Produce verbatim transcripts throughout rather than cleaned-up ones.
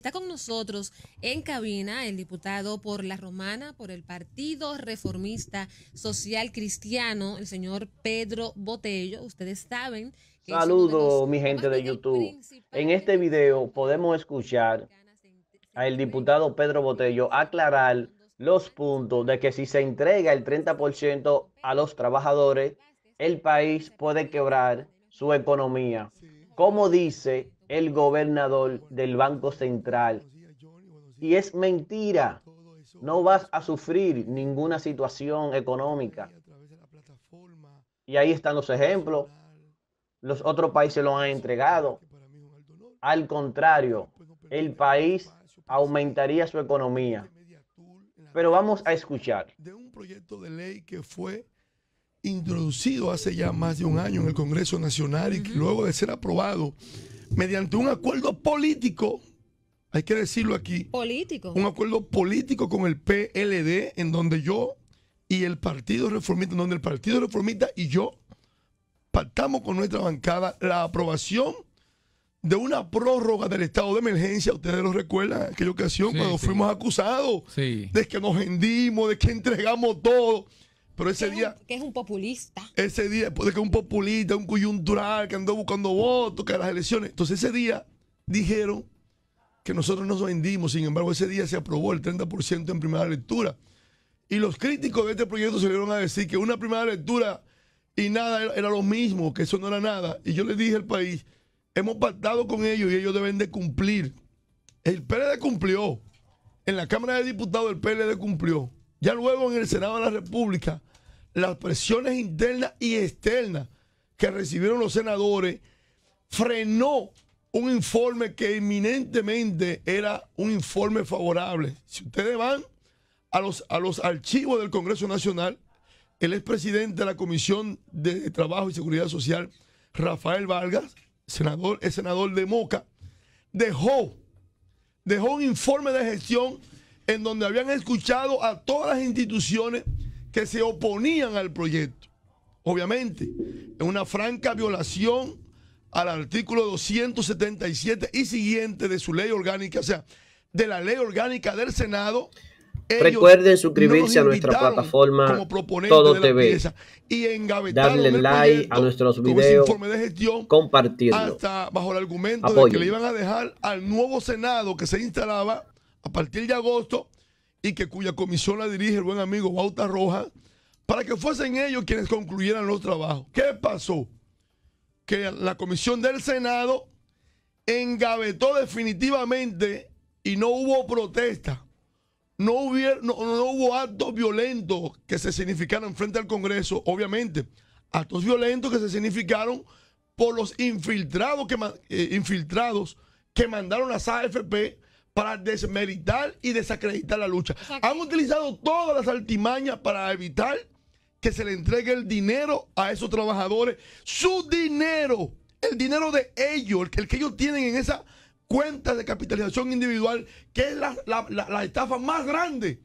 Está con nosotros en cabina el diputado por La Romana, por el Partido Reformista Social Cristiano, el señor Pedro Botello. Ustedes saben que es uno de los, Saludos, mi o gente más de bien el YouTube. En principal este video beneficiario de podemos las familias escuchar dominicanas. Se, se al entregan diputado Pedro Botello treinta por ciento de los aclarar fondos los puntos de adicionales que si se entrega el treinta por ciento a los trabajadores, el país puede quebrar su economía. Como dice el gobernador del Banco Central. Y es mentira. No vas a sufrir ninguna situación económica. Y ahí están los ejemplos. Los otros países lo han entregado. Al contrario, el país aumentaría su economía. Pero vamos a escuchar. De un proyecto de ley que fue introducido hace ya más de un año en el Congreso Nacional y que luego de ser aprobado mediante un acuerdo político, hay que decirlo aquí, político, un acuerdo político con el P L D, en donde yo y el Partido Reformista, en donde el Partido Reformista y yo pactamos con nuestra bancada la aprobación de una prórroga del estado de emergencia. Ustedes lo recuerdan en aquella ocasión, sí, cuando sí. fuimos acusados sí. de que nos vendimos, de que entregamos todo. Pero ese que día... Es un, que es un populista. Ese día, de que un populista, un coyuntural, que andó buscando votos, que las elecciones. Entonces ese día dijeron que nosotros nos vendimos. Sin embargo, ese día se aprobó el treinta por ciento en primera lectura. Y los críticos de este proyecto salieron a decir que una primera lectura y nada era, era lo mismo, que eso no era nada. Y yo le dije al país, hemos pactado con ellos y ellos deben de cumplir. El P L D cumplió. En la Cámara de Diputados el P L D cumplió. Ya luego en el Senado de la República, las presiones internas y externas que recibieron los senadores frenó un informe que eminentemente era un informe favorable. Si ustedes van a los, a los archivos del Congreso Nacional, el expresidente de la Comisión de Trabajo y Seguridad Social, Rafael Vargas, senador, es senador de Moca, dejó, dejó un informe de gestión en donde habían escuchado a todas las instituciones que se oponían al proyecto. Obviamente, en una franca violación al artículo doscientos setenta y siete y siguiente de su ley orgánica, o sea, de la ley orgánica del Senado. Recuerden suscribirse no a nuestra plataforma Todo T V, y darle like a nuestros videos, compartirlo. Hasta bajo el argumento Apoyen. de que le iban a dejar al nuevo Senado que se instalaba a partir de agosto y que cuya comisión la dirige el buen amigo Bauta Rojas, para que fuesen ellos quienes concluyeran los trabajos. ¿Qué pasó? Que la comisión del Senado engavetó definitivamente y no hubo protesta. No, hubiera, no, no hubo actos violentos que se significaran frente al Congreso, obviamente. Actos violentos que se significaron por los infiltrados que, eh, infiltrados que mandaron las A F P para desmeritar y desacreditar la lucha. Exacto. Han utilizado todas las artimañas para evitar que se le entregue el dinero a esos trabajadores. Su dinero, el dinero de ellos, el que, el que ellos tienen en esa cuenta de capitalización individual, que es la, la, la, la estafa más grande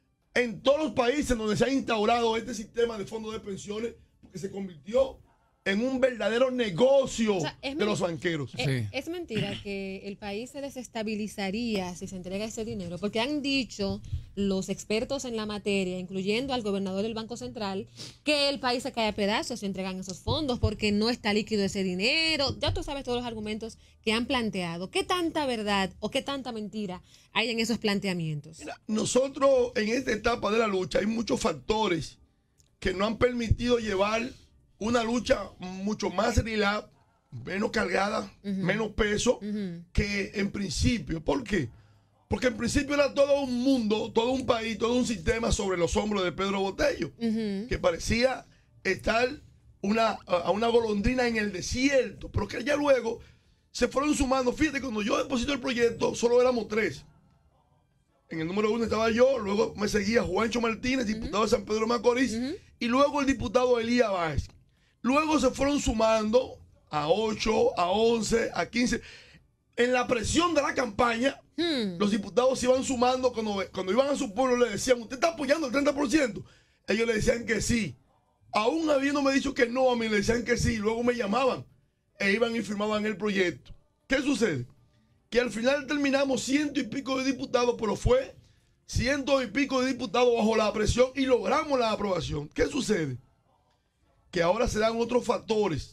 en todos los países donde se ha instaurado este sistema de fondos de pensiones, porque se convirtió en un verdadero negocio, o sea, de los banqueros. Es, sí. es mentira que el país se desestabilizaría si se entrega ese dinero, porque han dicho los expertos en la materia, incluyendo al gobernador del Banco Central, que el país se cae a pedazos si entregan esos fondos porque no está líquido ese dinero. Ya tú sabes todos los argumentos que han planteado. ¿Qué tanta verdad o qué tanta mentira hay en esos planteamientos? Mira, nosotros en esta etapa de la lucha hay muchos factores que no han permitido llevar una lucha mucho más relax, menos cargada, uh-huh. menos peso, uh-huh. que en principio. ¿Por qué? Porque en principio era todo un mundo, todo un país, todo un sistema sobre los hombros de Pedro Botello, uh-huh. que parecía estar una, a una golondrina en el desierto, pero que ya luego se fueron sumando. Fíjate, cuando yo deposito el proyecto, solo éramos tres. En el número uno estaba yo, luego me seguía Juancho Martínez, diputado uh-huh. de San Pedro de Macorís, uh-huh. y luego el diputado Elías Báez. Luego se fueron sumando a ocho, a once, a quince. En la presión de la campaña, hmm. los diputados se iban sumando. Cuando, cuando iban a su pueblo le decían, ¿usted está apoyando el treinta por ciento? Ellos le decían que sí. Aún habiéndome dicho que no, a mí le decían que sí. Luego me llamaban e iban y firmaban el proyecto. ¿Qué sucede? que al final terminamos ciento y pico de diputados, pero fue ciento y pico de diputados bajo la presión y logramos la aprobación. ¿Qué sucede? Que ahora se dan otros factores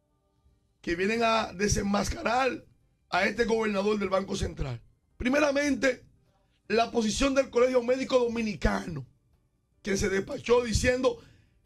que vienen a desenmascarar a este gobernador del Banco Central. Primeramente, la posición del Colegio Médico Dominicano, que se despachó diciendo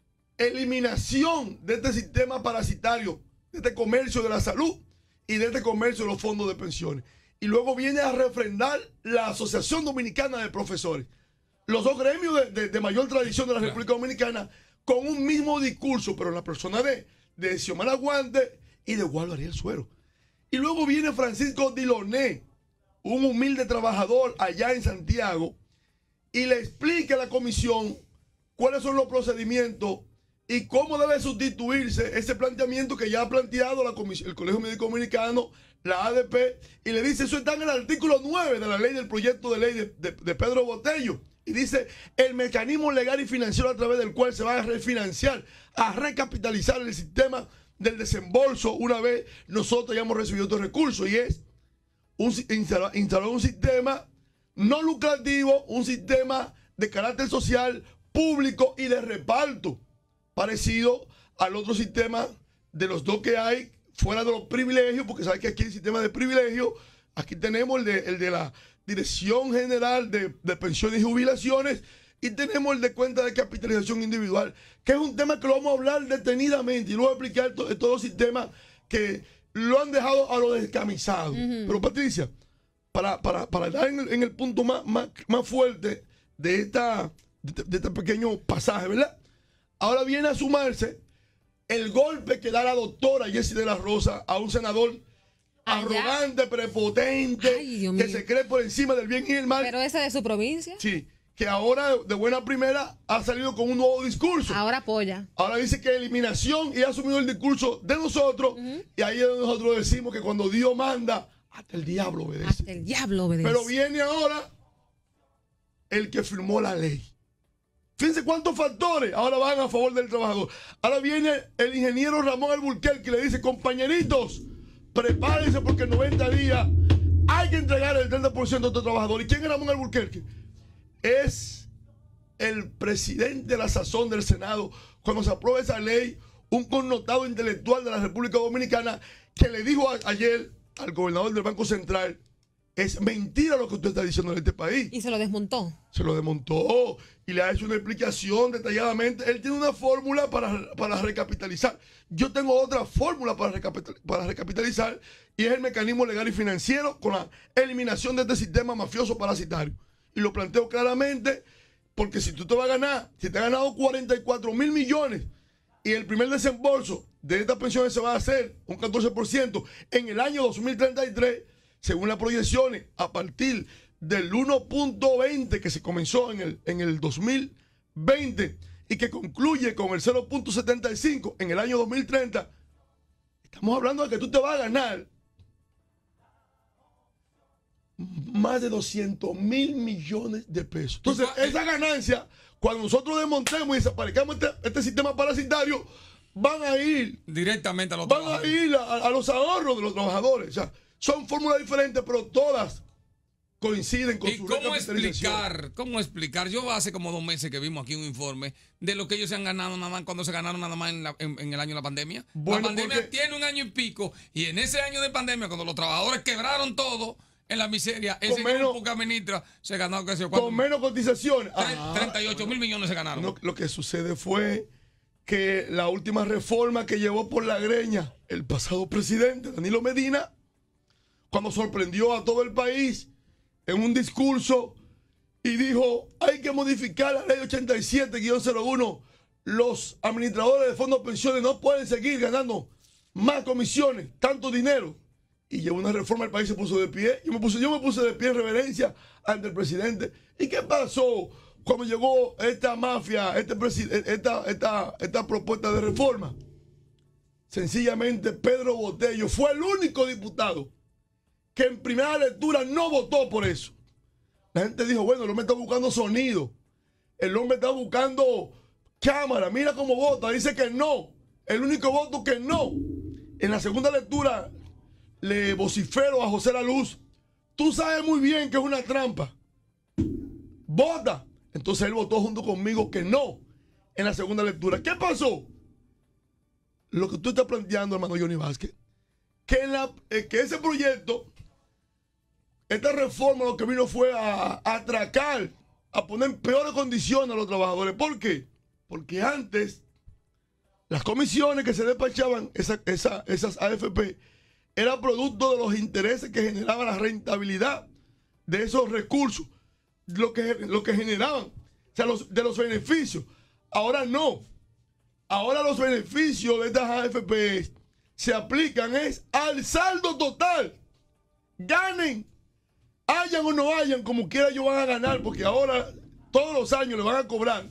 eliminación de este sistema parasitario, de este comercio de la salud y de este comercio de los fondos de pensiones. Y luego viene a refrendar la Asociación Dominicana de Profesores. Los dos gremios de, de, de mayor tradición de la República Dominicana, con un mismo discurso, pero en la persona de, de Xiomara Guante y de Waldo Ariel Suero. Y luego viene Francisco Diloné, un humilde trabajador allá en Santiago, y le explica a la comisión cuáles son los procedimientos y cómo debe sustituirse ese planteamiento que ya ha planteado la el Colegio Médico Dominicano, la A D P, y le dice, eso está en el artículo nueve de la ley del proyecto de ley de, de, de Pedro Botello, y dice, el mecanismo legal y financiero a través del cual se va a refinanciar, a recapitalizar el sistema del desembolso una vez nosotros hayamos recibido estos recursos, y es un, instalar, instalar un sistema no lucrativo, un sistema de carácter social, público y de reparto, parecido al otro sistema de los dos que hay fuera de los privilegios, porque sabes que aquí hay sistema de privilegios, aquí tenemos el de, el de la Dirección General de, de Pensiones y Jubilaciones, y tenemos el de cuenta de capitalización individual, que es un tema que lo vamos a hablar detenidamente y luego explicar to, todos los sistemas que lo han dejado a los descamisados. Uh-huh. Pero Patricia, para, para, para dar en el, en el punto más, más, más fuerte de, esta, de, de este pequeño pasaje, ¿verdad? Ahora viene a sumarse el golpe que da la doctora Jessie de la Rosa a un senador allá, arrogante, prepotente, ay, que se cree por encima del bien y el mal. ¿Pero ese de su provincia? Sí, que ahora de buena primera ha salido con un nuevo discurso. Ahora apoya. Ahora dice que eliminación y ha asumido el discurso de nosotros. Uh-huh. Y ahí es donde nosotros decimos que cuando Dios manda, hasta el diablo obedece. Hasta el diablo obedece. Pero viene ahora el que firmó la ley. Fíjense cuántos factores ahora van a favor del trabajador. Ahora viene el ingeniero Ramón Alburquerque que le dice, compañeritos, prepárense porque en noventa días hay que entregar el treinta por ciento a estos trabajadores. ¿Y quién es Ramón Alburquerque? Es el presidente de la sazón del Senado, cuando se aprueba esa ley, un connotado intelectual de la República Dominicana que le dijo a, ayer al gobernador del Banco Central, es mentira lo que usted está diciendo en este país. Y se lo desmontó. Se lo desmontó y le ha hecho una explicación detalladamente. Él tiene una fórmula para, para recapitalizar. Yo tengo otra fórmula para, recapital, para recapitalizar y es el mecanismo legal y financiero con la eliminación de este sistema mafioso parasitario. Y lo planteo claramente porque si tú te vas a ganar, si te has ganado cuarenta y cuatro mil millones y el primer desembolso de estas pensiones se va a hacer un catorce por ciento en el año dos mil treinta y tres, según las proyecciones, a partir del uno punto veinte que se comenzó en el, en el dos mil veinte y que concluye con el cero punto setenta y cinco en el año dos mil treinta, estamos hablando de que tú te vas a ganar más de doscientos mil millones de pesos. Entonces, esa ganancia, cuando nosotros desmontemos y desaparezcamos este, este sistema parasitario, van a ir directamente a los van a ir a, a los ahorros de los trabajadores. O sea, son fórmulas diferentes, pero todas coinciden con ¿Y su cómo explicar, cómo explicar? Yo hace como dos meses que vimos aquí un informe de lo que ellos se han ganado nada más cuando se ganaron nada más en, la, en, en el año de la pandemia. Bueno, la pandemia porque... tiene un año y pico, y en ese año de pandemia, cuando los trabajadores quebraron todo en la miseria, ese menos, grupo que administra se ganó que se con menos cotizaciones. treinta y ocho mil millones se ganaron. No, lo que sucede fue que la última reforma que llevó por la greña el pasado presidente, Danilo Medina, cuando sorprendió a todo el país en un discurso y dijo, hay que modificar la ley ochenta y siete guión cero uno, los administradores de fondos de pensiones no pueden seguir ganando más comisiones, tanto dinero, y llevó una reforma, el país se puso de pie, yo me puse, yo me puse de pie en reverencia ante el presidente. ¿Y qué pasó cuando llegó esta mafia, este esta, esta, esta propuesta de reforma? Sencillamente Pedro Botello fue el único diputado que en primera lectura no votó por eso. La gente dijo, bueno, el hombre está buscando sonido, el hombre está buscando cámara, mira cómo vota, dice que no, el único voto que no. En la segunda lectura le vocifero a José La Luz tú sabes muy bien que es una trampa. Vota. Entonces él votó junto conmigo que no en la segunda lectura. ¿Qué pasó? Lo que tú estás planteando, hermano Johnny Vázquez, que, en la, eh, que ese proyecto, esta reforma lo que vino fue a, a atracar, a poner en peores condiciones a los trabajadores. ¿Por qué? Porque antes las comisiones que se despachaban, esa, esa, esas A F P, era producto de los intereses que generaba la rentabilidad de esos recursos, lo que, lo que generaban, o sea, los, de los beneficios. Ahora no. Ahora los beneficios de estas A F P se aplican es al saldo total. Ganen, hayan o no hayan, como quiera ellos van a ganar, porque ahora todos los años le van a cobrar.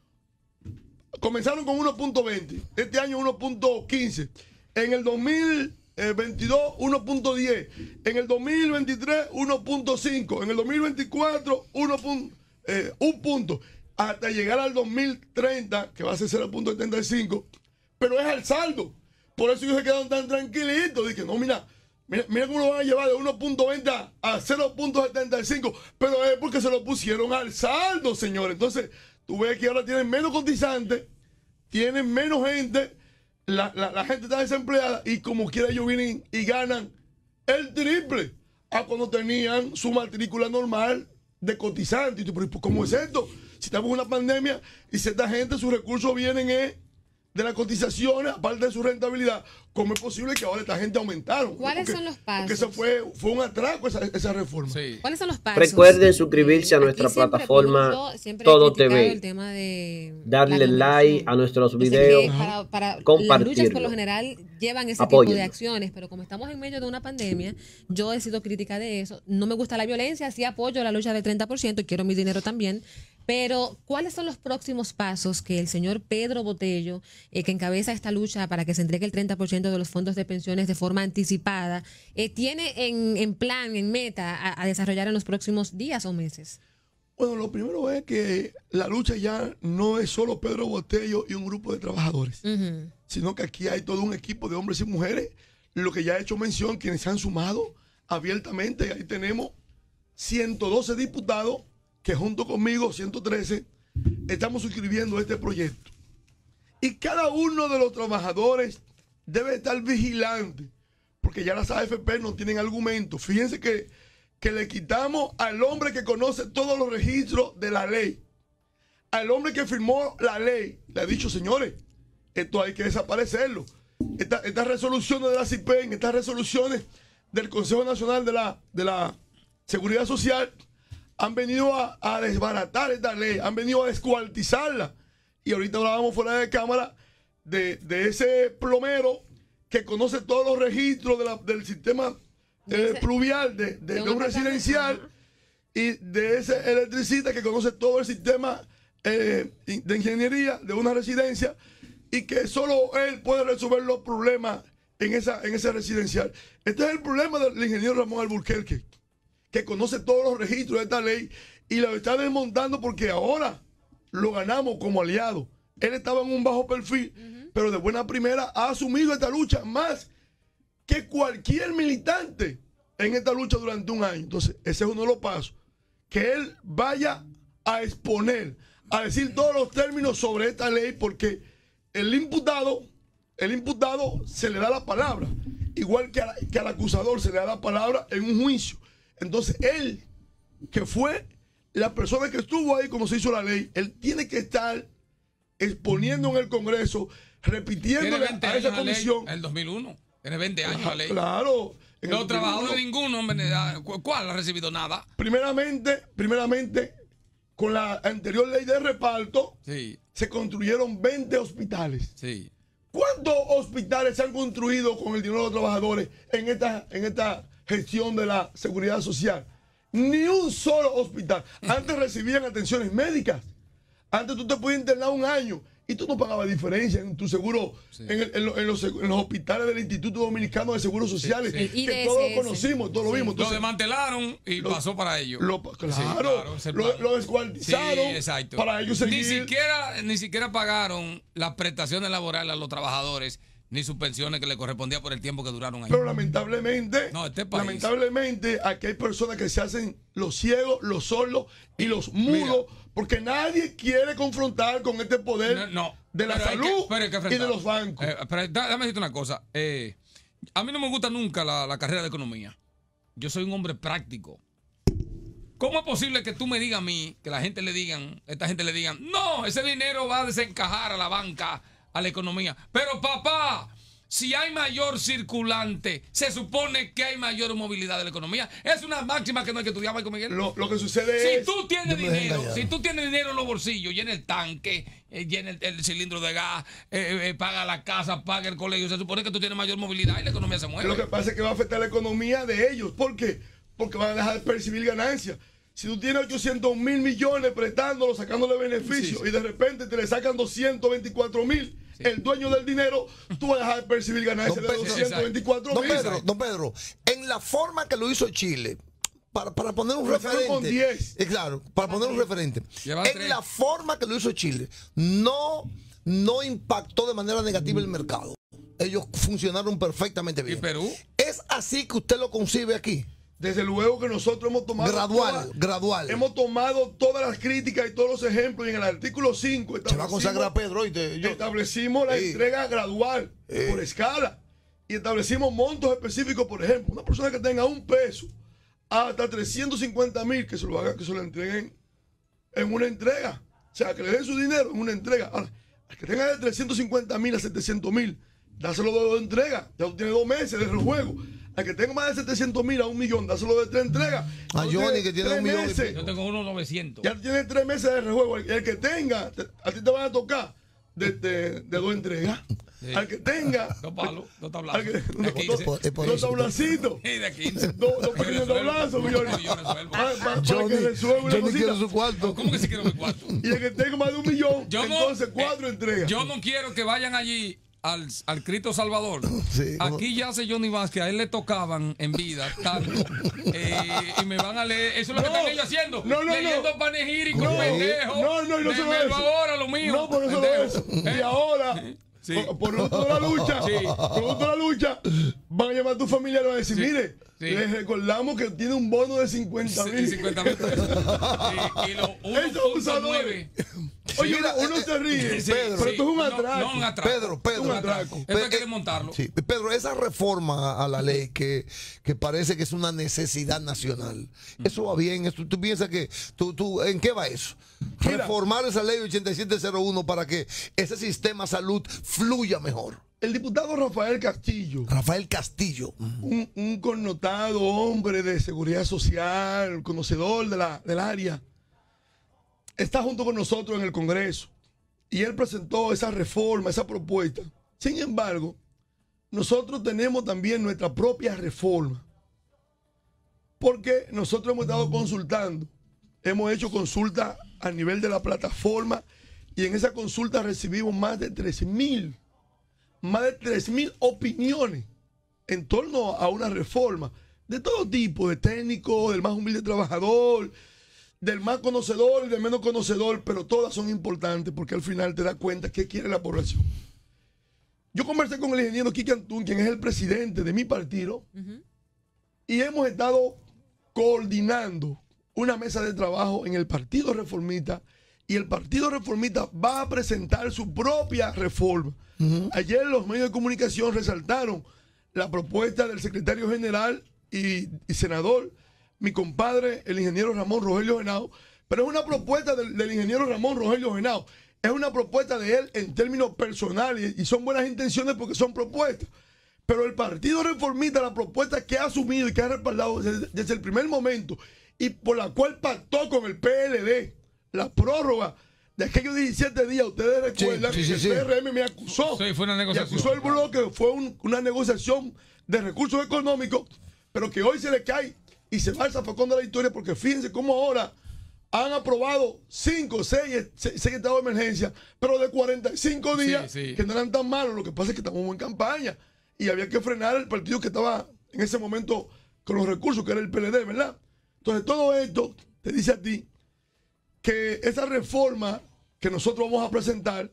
Comenzaron con uno punto veinte, este año uno punto quince, en el dos mil veintidós uno punto diez, en el dos mil veintitrés uno punto cinco, en el dos mil veinticuatro uno punto, eh, un punto, hasta llegar al dos mil treinta, que va a ser cero punto setenta y cinco, pero es al saldo. Por eso ellos se quedaron tan tranquilitos. Dije, no, mira, mira, mira cómo lo van a llevar de uno punto veinte a cero punto setenta y cinco, pero es porque se lo pusieron al saldo, señores. Entonces, tú ves que ahora tienen menos cotizantes, tienen menos gente, la, la, la gente está desempleada y como quiera ellos vienen y ganan el triple a cuando tenían su matrícula normal de cotizantes. Y tú, pero ¿cómo es esto? Si estamos en una pandemia y si esta gente, sus recursos vienen eh, de las cotizaciones, aparte de su rentabilidad, ¿cómo es posible que ahora esta gente aumentaron? ¿Cuáles porque, son los pasos? Porque eso fue, fue un atraco esa, esa reforma. Sí. ¿Cuáles son los pasos? Recuerden suscribirse a nuestra Aquí siempre, plataforma yo siempre Todo he criticado T V. El tema de darle like a nuestros videos, para, para compartirlo. Las luchas por lo general llevan ese Apóyenlo. tipo de acciones, pero como estamos en medio de una pandemia, yo he sido crítica de eso. No me gusta la violencia, sí apoyo la lucha del treinta por ciento y quiero mi dinero también. Pero, ¿cuáles son los próximos pasos que el señor Pedro Botello, eh, que encabeza esta lucha para que se entregue el treinta por ciento de los fondos de pensiones de forma anticipada, eh, tiene en, en plan, en meta, a, a desarrollar en los próximos días o meses? Bueno, lo primero es que la lucha ya no es solo Pedro Botello y un grupo de trabajadores, uh-huh. sino que aquí hay todo un equipo de hombres y mujeres, lo que ya he hecho mención, quienes se han sumado abiertamente. Ahí tenemos ciento doce diputados que junto conmigo, ciento trece, estamos suscribiendo este proyecto. Y cada uno de los trabajadores debe estar vigilante, porque ya las A F P no tienen argumento. Fíjense que, que le quitamos al hombre que conoce todos los registros de la ley, al hombre que firmó la ley. Le ha dicho, señores, esto hay que desaparecerlo. Esta, estas resoluciones de la C I P E N, estas resoluciones del Consejo Nacional de la, de la Seguridad Social, han venido a, a desbaratar esta ley, han venido a descuartizarla. Y ahorita hablábamos fuera de cámara de, de ese plomero que conoce todos los registros de la, del sistema eh, pluvial de, de, de, de un residencial, y de ese electricista que conoce todo el sistema eh, de ingeniería de una residencia, y que solo él puede resolver los problemas en, esa, en ese residencial. Este es el problema del ingeniero Ramón Alburquerque, que conoce todos los registros de esta ley y lo está desmontando porque ahora lo ganamos como aliado. Él estaba en un bajo perfil, uh-huh. pero de buena primera ha asumido esta lucha más que cualquier militante en esta lucha durante un año. Entonces, ese es uno de los pasos. Que él vaya a exponer, a decir todos los términos sobre esta ley, porque el imputado, el imputado se le da la palabra, igual que, a, que al acusador se le da la palabra en un juicio. Entonces, él, que fue la persona que estuvo ahí cuando se hizo la ley, él tiene que estar exponiendo en el Congreso, repitiéndole a esa comisión. En el dos mil uno, tiene veinte años la ley. Claro. Los trabajadores ninguno, ¿cuál ha recibido nada? Primeramente, primeramente, con la anterior ley de reparto, sí. se construyeron veinte hospitales. Sí. ¿Cuántos hospitales se han construido con el dinero de los trabajadores en esta, en esta gestión de la seguridad social? Ni un solo hospital. Antes recibían atenciones médicas. Antes tú te podías internar un año y tú no pagabas diferencia en tu seguro, sí. en, el, en, los, en, los, en los hospitales del Instituto Dominicano de Seguros Sociales, sí, sí. que todos lo conocimos, todos sí. lo vimos. Entonces, lo desmantelaron y lo, pasó para ellos. Lo, claro, sí, claro lo, lo descuartizaron sí, exacto. para ellos seguir. Ni siquiera, ni siquiera pagaron las prestaciones laborales a los trabajadores ni sus pensiones que le correspondía por el tiempo que duraron ahí. Pero lamentablemente, no, este país, lamentablemente, aquí hay personas que se hacen los ciegos, los sordos y los mudos, mira, porque nadie quiere confrontar con este poder no, no, de la salud que, que y de los bancos. Eh, pero déjame decirte una cosa. Eh, a mí no me gusta nunca la, la carrera de economía. Yo soy un hombre práctico. ¿Cómo es posible que tú me digas a mí, que la gente le digan, esta gente le digan, no, ese dinero va a desencajar a la banca, a la economía? Pero papá, si hay mayor circulante, se supone que hay mayor movilidad de la economía. Es una máxima que no hay que estudiar, Michael Miguel. Lo, lo que sucede si es... Tú tienes dinero, si tú tienes dinero en los bolsillos, llena el tanque, eh, llena el, el cilindro de gas, eh, eh, paga la casa, paga el colegio, se supone que tú tienes mayor movilidad y la economía se mueve. Lo que pasa es que va a afectar la economía de ellos. ¿Por qué? Porque van a dejar de percibir ganancias. Si tú tienes ochocientos mil millones prestándolo, sacándole beneficios, sí, sí, y de repente te le sacan doscientos veinticuatro mil, sí, el dueño del dinero, tú vas a dejar de percibir ganancias de doscientos veinticuatro mil. Don Pedro, don Pedro, en la forma que lo hizo Chile, para, para poner un referente. Con diez. Eh, claro, para poner un referente. En la forma que lo hizo Chile, no, no impactó de manera negativa el mercado. Ellos funcionaron perfectamente bien. ¿Y Perú? ¿Es así que usted lo concibe aquí? Desde luego que nosotros hemos tomado gradual, todas, gradual. Hemos tomado todas las críticas y todos los ejemplos, y en el artículo cinco se va a consagrar Pedro, ¿oíste? Yo, establecimos la eh, entrega gradual eh, por escala y establecimos montos específicos. Por ejemplo, una persona que tenga un peso hasta trescientos cincuenta mil, que se lo haga, que se lo entreguen en una entrega, o sea, que le den su dinero en una entrega. Ahora, al que tenga de trescientos cincuenta mil a setecientos mil, dáselo de dos entregas, ya tiene dos meses de rejuego. Al que tenga más de setecientos mil a un millón, dáselo de tres entregas. A Johnny que tiene un millón. Meses, yo tengo uno novecientos. Ya tiene tres meses de rejuego. El, el que tenga, te, a ti te van a tocar de, de, de dos entregas. Sí. Al que tenga. Dos palos, dos tablazos. Que, dos, dos, dos tablacitos. Y de quince. Dos, dos pequeños tablazos, Johnny. Para que resuelva una Johnny quiere su cuarto. ¿Cómo que si quiero mi cuarto? Y el que tenga más de un millón, yo entonces no, cuatro eh, entregas. Yo no quiero que vayan allí Al, al Cristo Salvador. Sí, aquí ya hace Johnny Vázquez, a él le tocaban en vida tanto. Eh, y me van a leer. Eso es lo no, que están ellos haciendo. No, no, leyendo no. panegíricos, no, pendejos. No, no, y no solo eso. Ahora lo mío. No, por eso no eso. ¿Eh? Y ahora, sí, por, por producto de la lucha, sí, producto de la lucha, van a llamar a tu familia y van a decir, sí, mire, sí, les recordamos que tiene un bono de cincuenta mil. Sí, cincuenta mil pesos. Y, y lo uno punto nueve. Oye, mira, uno se ríe, sí, Pedro, pero sí, esto es un atraco. No, no un atraco. Pedro, Pedro. Un atraco. Esto hay que desmontarlo. Sí, Pedro, esa reforma a la ley que, que parece que es una necesidad nacional, mm. ¿eso va bien? ¿Eso, ¿Tú piensas que, tú, tú, en qué va eso? Mira, reformar esa ley ochenta y siete cero uno para que ese sistema salud fluya mejor. El diputado Rafael Castillo. Rafael Castillo. Un, un connotado hombre de seguridad social, conocedor de la, del área, está junto con nosotros en el Congreso y él presentó esa reforma, esa propuesta. Sin embargo, nosotros tenemos también nuestra propia reforma, porque nosotros hemos estado consultando, hemos hecho consulta a nivel de la plataforma y en esa consulta recibimos más de tres mil, más de tres mil opiniones en torno a una reforma de todo tipo, de técnico, del más humilde trabajador, del más conocedor y del menos conocedor, pero todas son importantes porque al final te das cuenta qué quiere la población. Yo conversé con el ingeniero Quique Antún, quien es el presidente de mi partido, uh-huh, y hemos estado coordinando una mesa de trabajo en el Partido Reformista, y el Partido Reformista va a presentar su propia reforma. Uh-huh. Ayer los medios de comunicación resaltaron la propuesta del secretario general y, y senador, mi compadre, el ingeniero Ramón Rogelio Henao, pero es una propuesta del, del ingeniero Ramón Rogelio Henao, es una propuesta de él en términos personales y son buenas intenciones porque son propuestas. Pero el Partido Reformista, la propuesta que ha asumido y que ha respaldado desde, desde el primer momento y por la cual pactó con el P L D, la prórroga de aquellos diecisiete días, ustedes recuerdan sí, sí, sí, que el P R M me acusó, sí, fue una negociación, me acusó el bloque, fue un, una negociación de recursos económicos, pero que hoy se le cae y se va al zafacón de la historia, porque fíjense cómo ahora han aprobado cinco, seis, seis estados de emergencia, pero de cuarenta y cinco días, sí, sí, que no eran tan malos. Lo que pasa es que estamos en campaña y había que frenar el partido que estaba en ese momento con los recursos, que era el P L D, ¿verdad? Entonces todo esto te dice a ti que esa reforma que nosotros vamos a presentar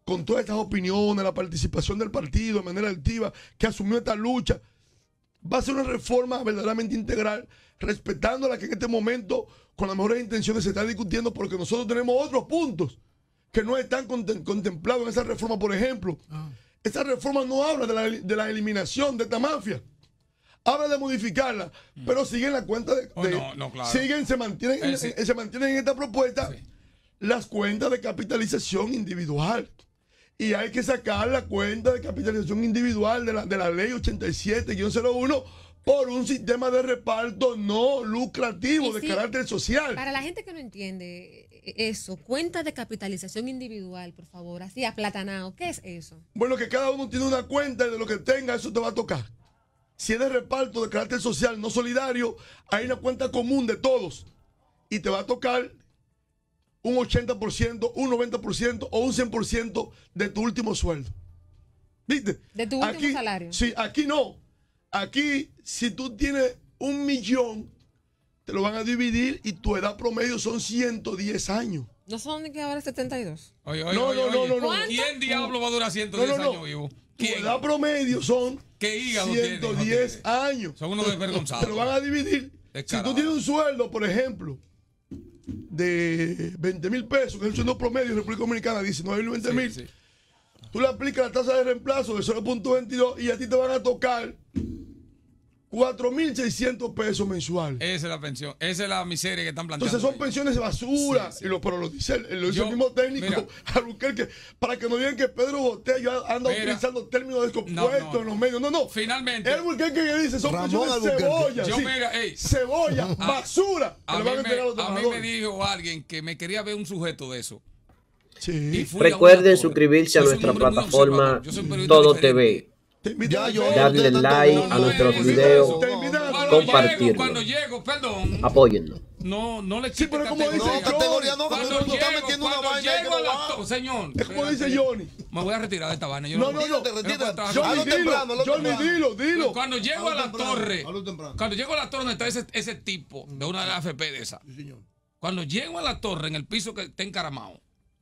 con todas estas opiniones, la participación del partido de manera activa, que asumió esta lucha, va a ser una reforma verdaderamente integral, respetando la que en este momento, con las mejores intenciones, se está discutiendo, porque nosotros tenemos otros puntos que no están contemplados en esa reforma. Por ejemplo, ah. esa reforma no habla de la, de la eliminación de esta mafia. Habla de modificarla, mm. pero siguen la cuenta de... de oh, no, no, claro. Siguen, se mantienen, eh, sí. en, se mantienen en esta propuesta sí. las cuentas de capitalización individual. Y hay que sacar la cuenta de capitalización individual de la, de la ley ochenta y siete guión cero uno por un sistema de reparto no lucrativo de sí, carácter social. Para la gente que no entiende eso, cuenta de capitalización individual, por favor, así aplatanado, ¿qué es eso? Bueno, que cada uno tiene una cuenta y de lo que tenga, eso te va a tocar. Si es de reparto de carácter social no solidario, hay una cuenta común de todos y te va a tocar un ochenta por ciento, un noventa por ciento o un cien por ciento de tu último sueldo. ¿Viste? De tu último aquí, salario. Sí, aquí no. Aquí, si tú tienes un millón, te lo van a dividir y tu edad promedio son ciento diez años. ¿No son ni que ahora setenta y dos? Oye, oye, no, oye, no, oye. no, no, no. ¿Quién diablo va a durar ciento diez no, no, no. años vivo? ¿Quién? Tu edad promedio son ciento diez años. Son unos desvergonzados. Te lo van a dividir. Si tú tienes un sueldo, por ejemplo, de veinte mil pesos, que es el sueldo promedio en República Dominicana, diecinueve mil, veinte mil, sí, sí. tú le aplicas la tasa de reemplazo de cero punto veintidós y a ti te van a tocar cuatro mil seiscientos pesos mensuales. Esa es la pensión, esa es la miseria que están planteando. Entonces son ahí. Pensiones de basura. Sí, sí. Y lo, pero lo dice, lo dice Yo, el mismo técnico, que, para que no digan que Pedro Botello anda mira, utilizando términos descompuestos no, no, en los medios. No, no. Finalmente. El Albuquerque que dice son pensiones de cebolla. Yo, sí, mira, ey, cebolla, a, basura. A, mí me, a, a mí me dijo alguien que me quería ver un sujeto de eso. Sí. Recuerden suscribirse a nuestra plataforma Todo T V. Ya, yo, darle like no, no, a nuestros no, videos, compartirlo. Cuando llego, perdón. Apóyennos. No, no le sí, pero como dice no, categoría no, cuando tú estás metiendo una vaina llego a la to- señor. Es como dice Johnny. Me voy a retirar de esta vaina. Yo no, no, no. Te retiras. Johnny, dilo, Johnny, dilo, dilo. Cuando llego a la torre, cuando llego a la torre donde está ese, ese tipo de una de las A F P de esa. Cuando llego a la torre en el piso que está encaramado,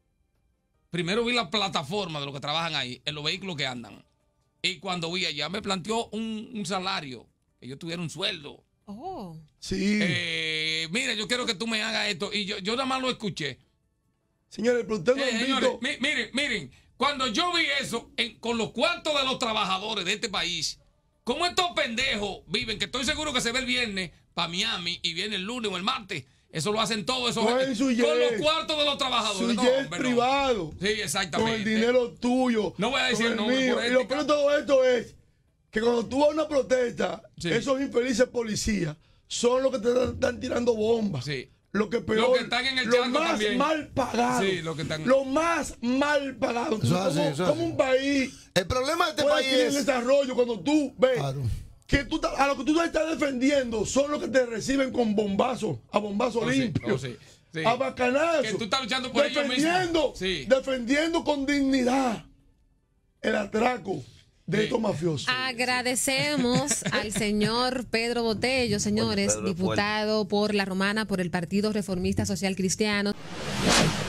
primero vi la plataforma de los que trabajan ahí, en los vehículos que andan. Y cuando vi allá me planteó un, un salario, que yo tuviera un sueldo. Oh. Sí. Eh, mira, yo quiero que tú me hagas esto. Y yo, yo nada más lo escuché. Señores, pero usted no eh, señores, mi, miren, miren, cuando yo vi eso en, con los cuartos de los trabajadores de este país, como estos pendejos viven, que estoy seguro que se ve el viernes para Miami y viene el lunes o el martes. Eso lo hacen todos esos con, con los cuartos de los trabajadores. Su no, jet privado. Sí, exactamente. Con el dinero tuyo. No voy a decir el nombre. Y lo peor de todo esto es que cuando tú vas a una protesta, sí. esos infelices policías son los que te están, están tirando bombas. Sí. Lo que peor, lo que están en el los más también. mal pagados. Sí, lo que están. Los más mal pagados. Eso como, así, eso como un país. El problema de este país es es desarrollo cuando tú ves. Claro. Que tú, a lo que tú estás defendiendo son los que te reciben con bombazos, a bombazos oh, limpios, sí, oh, sí, sí. a bacanazos. Que tú estás luchando por defendiendo, ellos mismos. Sí. defendiendo con dignidad el atraco de sí. estos mafiosos. Agradecemos al señor Pedro Botello, señores, Pedro diputado por La Romana, por el Partido Reformista Social Cristiano.